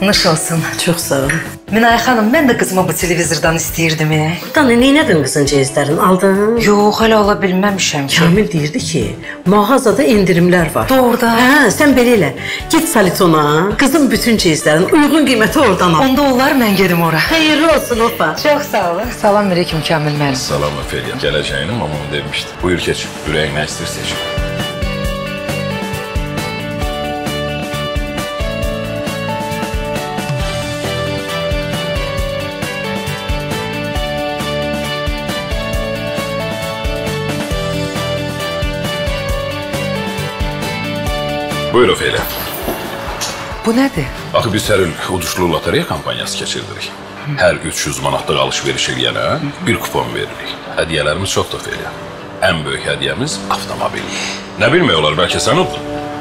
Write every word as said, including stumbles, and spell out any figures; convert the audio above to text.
Nuş olsun. Çox sağ ol. Minay xanım, mən də qızıma bu televizordan istəyirdim. Buradan nə edin qızın ceyizlərini? Aldın? Yox, hələ ala bilməmişəm ki. Kamil deyirdi ki, mağazada indirimlər var. Doğrudan. Hə, sən belə elə. Git Salitona, qızın bütün ceyizlərin uyğun qiyməti oradan al. Onda olar, mən gedim ora. Xeyirli olsun, opa. Çox sağ olun. Salam aleyküm Kamil müəllim. Salam Ofeliya. Gələcəyini mamam demişdi. Buyur keç. Ürəyin nə istəyir seç. Buyur Ofeliya. Bu nədir? Axı biz hər il uduşlu lotereya kampaniyası keçirdirik. Hər üç yüz manatlıq alış-veriş eləyənə bir kupon veririk. Hədiyyələrimiz çoxdur Ofeliya. Ən böyük hədiyyəmiz avtomobil. Nə bilmək olar, bəlkə sən udun?